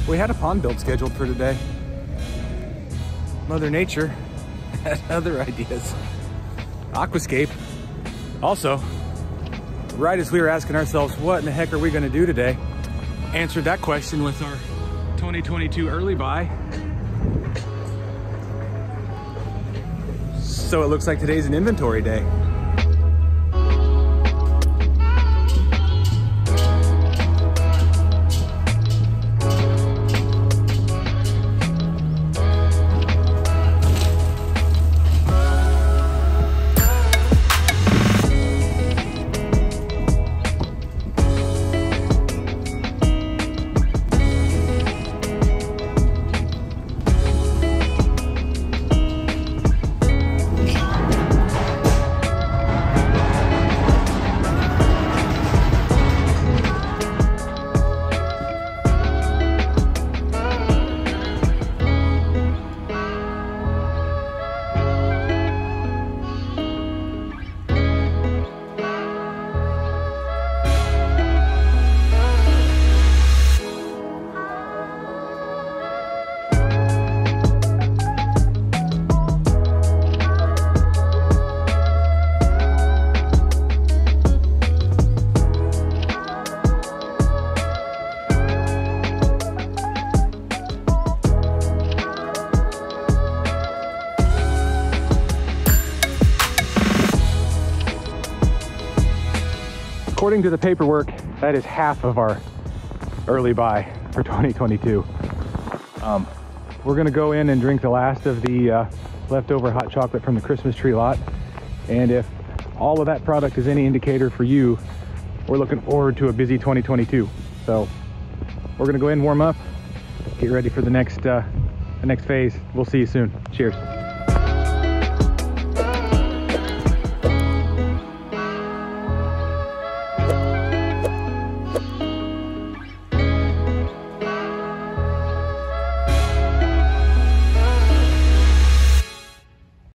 We had a pond build scheduled for today. Mother Nature had other ideas. Aquascape. Also, right as we were asking ourselves, what in the heck are we gonna do today? Answered that question with our 2022 early buy. So it looks like today's an inventory day. According to the paperwork, that is half of our early buy for 2022. We're gonna go in and drink the last of the leftover hot chocolate from the Christmas tree lot. And if all of that product is any indicator for you, we're looking forward to a busy 2022. So we're gonna go in, warm up, get ready for the next phase. We'll see you soon. Cheers.